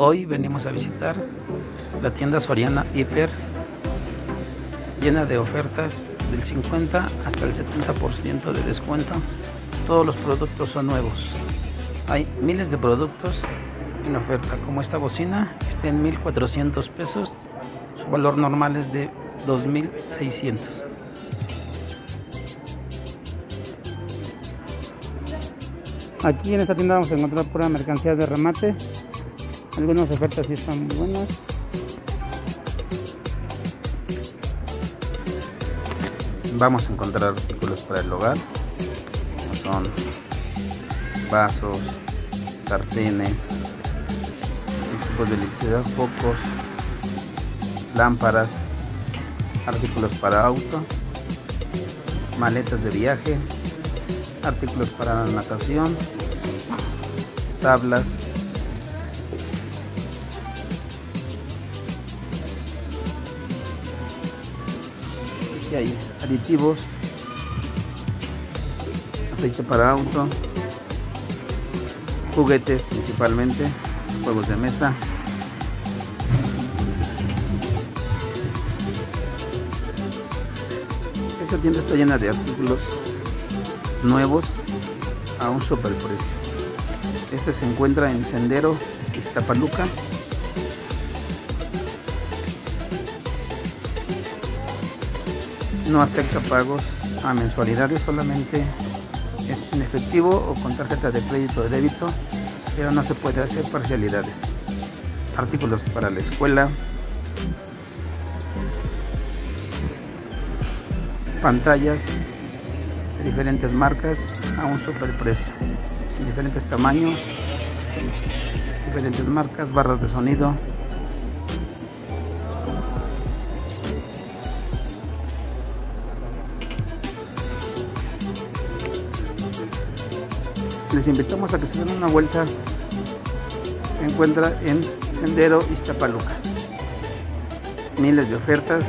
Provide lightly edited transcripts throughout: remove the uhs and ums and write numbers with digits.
Hoy venimos a visitar la tienda Soriana Hiper, llena de ofertas del 50 hasta el 70% de descuento. Todos los productos son nuevos. Hay miles de productos en oferta, como esta bocina, está en 1,400 pesos. Su valor normal es de 2,600. Aquí en esta tienda vamos a encontrar pura mercancía de remate. Algunas ofertas sí están muy buenas. Vamos a encontrar artículos para el hogar, como son vasos, sartenes, equipos de electricidad, focos, lámparas, artículos para auto, maletas de viaje, artículos para natación, tablas, aquí hay aditivos, aceite para auto, juguetes principalmente, juegos de mesa, esta tienda está llena de artículos nuevos a un super precio. Este se encuentra en Sendero, Iztapaluca. No acepta pagos a mensualidades, solamente en efectivo o con tarjeta de crédito o de débito, pero no se puede hacer parcialidades. Artículos para la escuela, pantallas de diferentes marcas a un super precio, diferentes tamaños, diferentes marcas, barras de sonido, les invitamos a que se den una vuelta. Se encuentra en Sendero Iztapaluca. Miles de ofertas.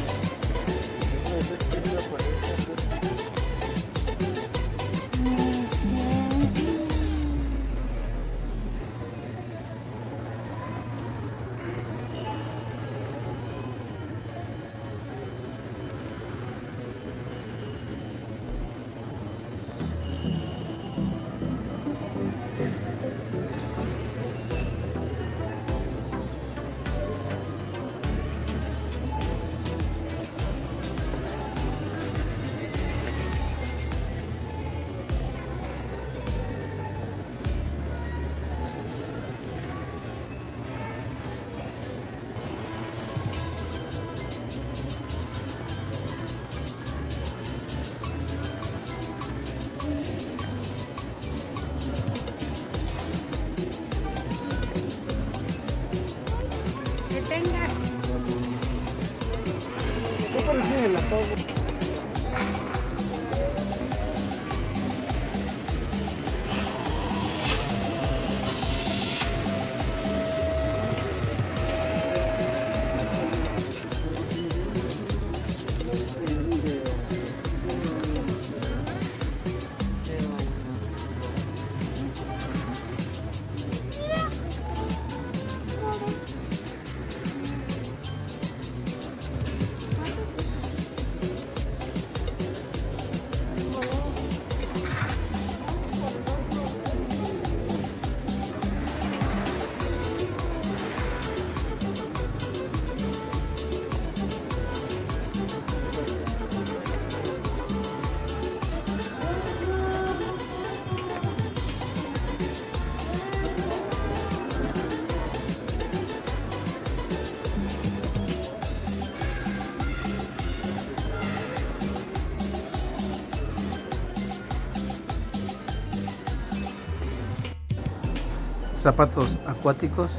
Zapatos acuáticos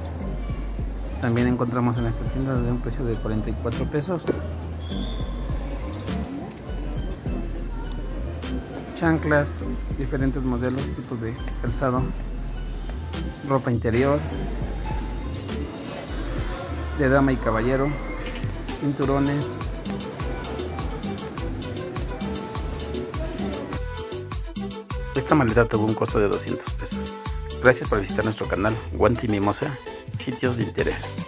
también encontramos en esta tienda de un precio de 44 pesos. Chanclas, diferentes modelos, tipos de calzado, ropa interior de dama y caballero, cinturones, esta maleta tuvo un costo de 200 pesos. Gracias por visitar nuestro canal Guanti Mimosa. sitios de interés.